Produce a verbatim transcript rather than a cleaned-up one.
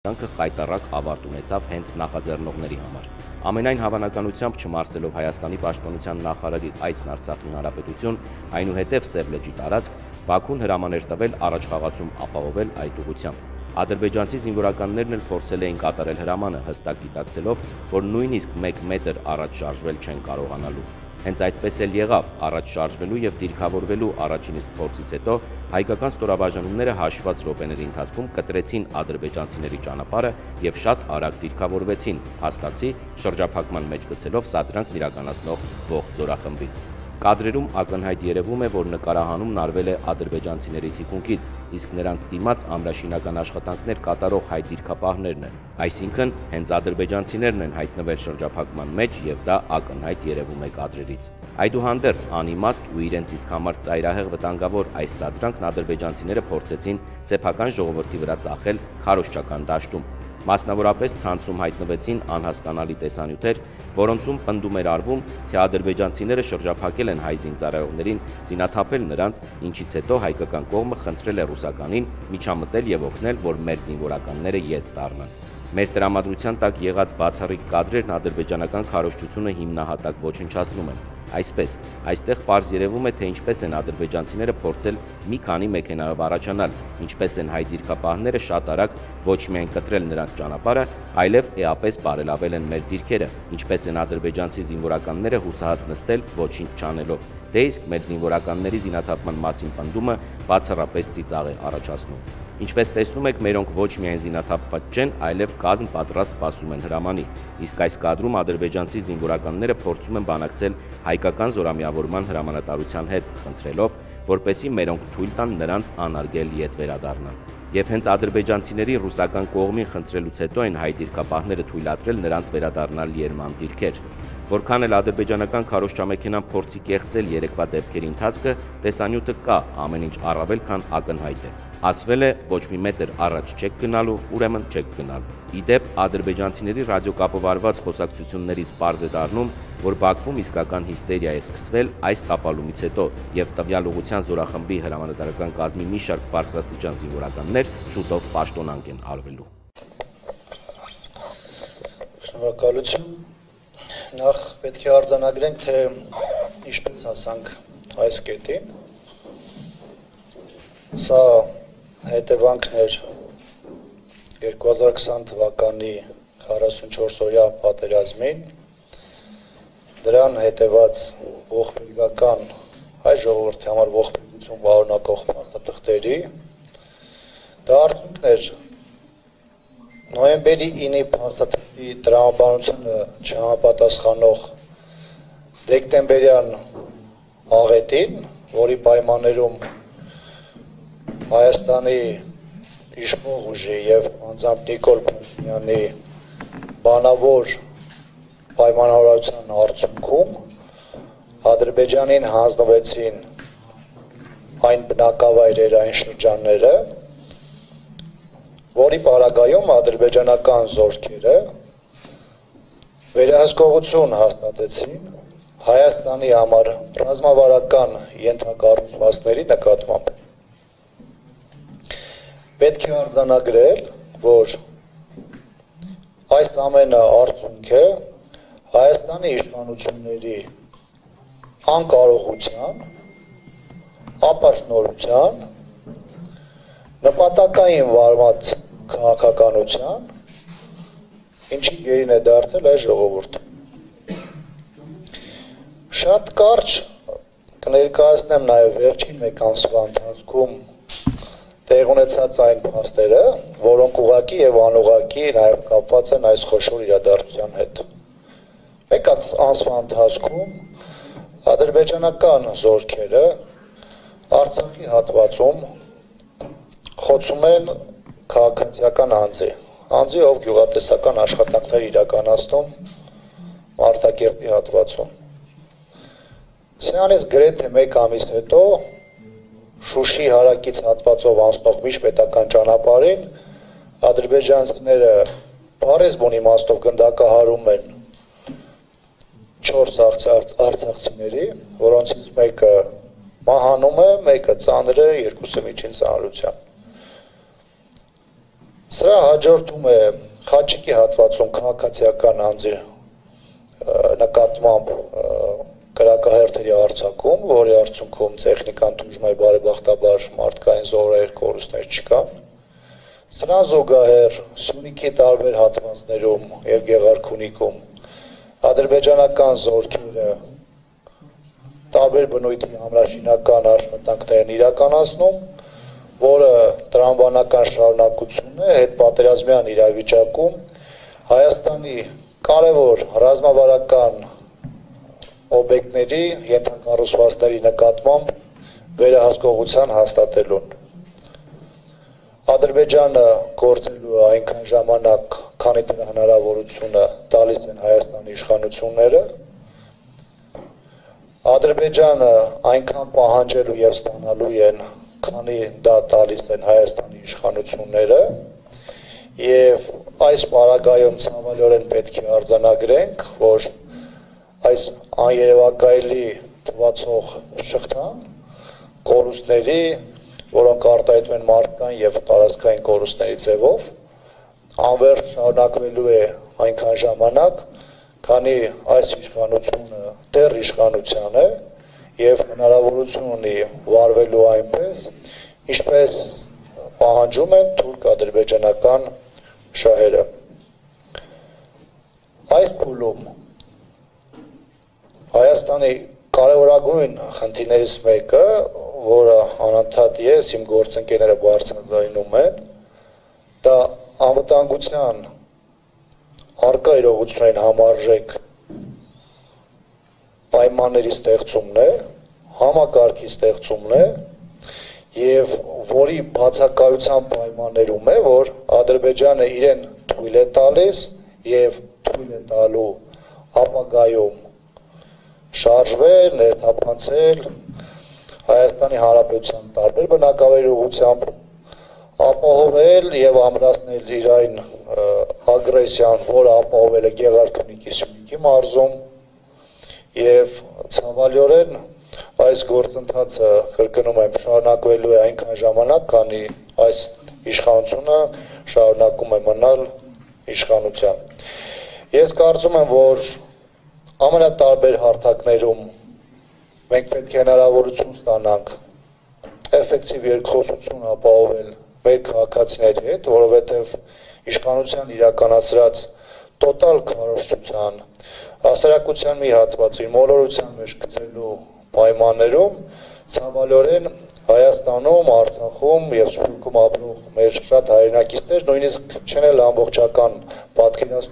Սադրանքը խայտառակ ավարտ ունեցավ հենց նախաձեռնողների համար։ Ամենայն հավանականությամբ չմարսելով Հայաստանի պաշտպանության նախարարի այցն Արցախի Հանրապետություն, այնուհետև Սև լճի տարածք, Բաքուն հրաման էր տվել առաջխաղացում ապահովել այդ ուղղությամբ։ Ադրբեջանցի զինվորականներն էլ փորձել էին կատարել հրամանը, հստակ գիտակցելով, որ նույնիսկ մեկ մետր առաջ շարժվել չեն կարողանալու։ Հենց այդպես էլ եղավ, առաջ շարժվելու եւ դիրքավորվելու առաջին իսկ փորձից հետո հայկական ստորաբաժանումները հաշված րոպեների ընթացքում կտրեցին ադրբեջանցիների ճանապարհը եւ շատ արագ դիրքավորվեցին, հաստացի շրջափակման մեջ գցելով սադրանքն իրականացնող ողջ զորախմբին։ Կադրերում ակնհայտ երևում է, որ նկարահանումն արվել է ադրբեջանցիների թիկունքից, իսկ նրանց դիմաց ամրաշինական աշխատանքներ կատարող հայ դիրքապահներն են։ Այսինքն, հենց ադրբեջանցիներն են հայտնվել շրջափակման մեջ եւ դա ակնհայտ երևում է կադրերից։ Այդուհանդերձ անիմաստ ու իրենց իսկ համար ծայրահեղ վտանգավոր այս սադրանքն ադրբեջանցիները փորձեցին սեփական ժողովրդի վրա ծախել քարոզչական դաշտում։ Մասնավորապես ցանցում հայտնվեցին անհասկանալի տեսանյութեր, որոնցում պնդում էր արվում, թե ադրբեջանցիները շրջափակել են հայ զինծառայողներին, զինաթափել նրանց, ինչից հետո հայկական կողմը խնդրել է ռուսականին միջամտել եւ օգնել, որ մեր զինվորականները ետ դառնան։ Մեր տրամադրության տակ եղած բացառիկ կադրերն ադրբեջանական քարոզչությունը հիմնահատակ ոչնչացնում են։ Այսպես, այստեղ պարզ երևում է, թե ինչպես են ադրբեջանցիները փորձել մի քանի մեքենայով առաջանալ, ինչպես են հայ դիրքապահները շատ արագ ոչ միայն կտրել նրանց ճանապարհը, այլև էապես բարելավել են մեր դիրքերը, ինչպես են ադրբեջանցի զինվորականները հուսահատ նստել ոչինչ չանելով։ Դե իսկ մեր զինվորականների զինաթափման մասին պնդումը բացառապես ծիծաղ է առաջացնում։ Ինչպես տեսնում եք, մերոնք ոչ միայն զինաթափված չեն, այլև կազմ պատրաստ սպասում են հրամանի։ Իսկ այս կադրում ադրբեջանցի զինվորականները փորձում են բանակցել հայկական զորամիավորման հրամանատարության հետ, խնդրելով, որպեսզի մերոնք թույլ տան նրանց անարգել ետ վերադառնան։ Եվ հենց ադրբեջանցիների ռուսական կողմին խնդրելուց հետո են հայ դիրքապահները թույլատրել նրանց վերադառնալ երման դիրքեր։ Որքան էլ ադրբեջանական քարոզչամեքենան փորձի կեղծել երեկվա դեպքերի ընթացքը, տեսանյութը կա, ամեն ինչ առավել քան ակնհայտ է։ Ասվել է, ոչ մի մետր առաջ չեք գնալու, ուրեմն չեք գնալու։ Իդեպ, ադրբեջանցիների ռադիոկապով արված խոսակցություններից պարզ է դառնում, որ Բաքվում իսկական հիստերիա է սկսվել այս տապալումից հետո, եւ տվյալ ուղղության զորախմբի հրամանատարական կազմի մի շարք բարձրաստիճան զինվորականներ շուտով պաշտոնանկ են արվելու։ Շնորհակալություն։ Նախ պետք է արձանագրենք, թե ինչպես հասանք այս կետին։ Սա հետևանքն էր երկու հազար քսան թվականի քառասունչորս-օրյա պատերազմին, դրան հետևած ողբերգական հայ ժողովրդի համար ողբերգություն պարունակող փաստաթղթերի, դա արդյունքն էր նոյեմբերի ինի փաստաթղթի տրամաբանությունը չհամապատասխանող դեկտեմբերյան աղետին, որի պայմաններում Հայաստանի իշխող ուժի եւ անձամբ Նիկոլ Փաշինյանի բանավոր պայմանավորվածության արդյունքում Ադրբեջանին հանձնվեցին այն բնակավայրերը, այն շրջանները, որի պարագայում ադրբեջանական զորքերը վերահսկողություն հաստատեցին Հայաստանի համար ռազմավարական ենթակառուցվածքների նկատմամբ։ Պետք է արձանագրել, որ այս ամենը արդյունքը Հայաստանի իշխանությունների անկարողության, ապաշնորհության, նպատակային վարված քաղաքականության, ինչի գերին է դարձել այս ժողովուրդը։ Շատ կարճ կներկայացնեմ նաև վերջին մեկ ամսվա ընթացքում տեղ ունեցած այն փաստերը, որոնք ուղղակի եւ անուղղակի նաև կապված են այս խոշոր իրադարձության հետ։ Մեկ ամսվա ընթացքում ադրբեջանական զորքերը Արցախի հատվածում խոցում են քաղաքացիական անձի, անձի, ով գյուղատնտեսական աշխատանքներ իրականացնում Մարտակերտի հատվածում։ Սրանից գրեթե մեկ ամիս հետո Շուշի հարակից հատվածով անցնող միջպետական ճանապարհին ադրբեջանցիները բարեզբուն իմաստով գնդակահարում են չորս արցախցիների, որոնցից մեկը մահանում է, մեկը ծանր է, երկուսը միջին ծանրության։ Սրա հաջորդում է Խաչիկի հատվածում քաղաքացիական անձի նկատմամբ կրակահերթերի արձակում, որի արդյունքում տեխնիկան տուժում է, բարեբախտաբար մարդկային զոհեր, կորուստներ չկան։ Սրան զուգահեռ Սյունիքի տարբեր հատվածներում եւ Գեղարքունիքում ադրբեջանական զորքերը տարբեր բնույթի համրաշինական աշխատանքներ են իրականացնում, որը տրամաբանական շարունակություն է հետպատերազմյան իրավիճակում Հայաստանի կարևոր ռազմավարական օբյեկտների, ենթակառուցվածքների նկատմամբ վերահսկողության հաստատելուն։ Ադրբեջանը գործելու է այնքան ժամանակ, քանի դրա հնարավորությունը տալիս են Հայաստանի իշխանությունները։ Ադրբեջանը այնքան պահանջելու եւ ստանալու են, քանի դա տալիս են Հայաստանի իշխանությունները, եւ այս պարագայում ցավալիորեն պետք է արձանագրենք, որ այս աներևակայելի թվացող շղթան կորուստների, որոնք արտահայտվում են մարդկային եւ տարածքային կորուստների ձևով, անվերջ շարունակվելու է այնքան ժամանակ, քանի այս իշխանությունը դեռ իշխանության է եւ հնարավորություն ունի վարվելու այնպես, ինչպես պահանջում են թուրք-ադրբեջանական շահերը։ Այս փուլում Հայաստանի կարևորագույն խնդիրներից մեկը, որը անընդհատ ես իմ գործընկերները բարձրաձայնում են, դա անվտանգության առկա իրողություններին համարժեք պայմանների ստեղծումն է, համակարգի ստեղծումն է եւ որի բացակայության պայմաններում է, որ Ադրբեջանը իրեն թույլ է տալիս եւ թույլ է տալու ապագայում շարժվել, ներթափանցել Հայաստանի Հանրապետության տարբեր բնակավայրերի ուղղությամբ, ապահովել եւ ամրացնել իր այն ագրեսիան, որը ապահովել է Գեղարքունիքի Սյունիքի մարզում եւ ցավալիորեն այս գործընթացը կրկնում եմ շարունակվելու է այնքան ժամանակ, քանի այս իշխանությունը շարունակում է մնալ իշխանության։ Ես կարծում եմ, որ ամենատարբեր հարթակներում մենք պետք է հնարավորություն ստանանք էֆեկտիվ երկխոսություն ապահովել մեր քաղաքացիների հետ, որովհետև իշխանության իրականացրած տոտալ քարոզչության, հասարակության մի հատվածի մոլորության մեջ գցելու պայմաններում ցավալիորեն Հայաստանում, Արցախում եւ Սփյուռքում ապրող մեր շատ հայրենակիցներ նույնիսկ չեն էլ ամբողջական պատկերացնում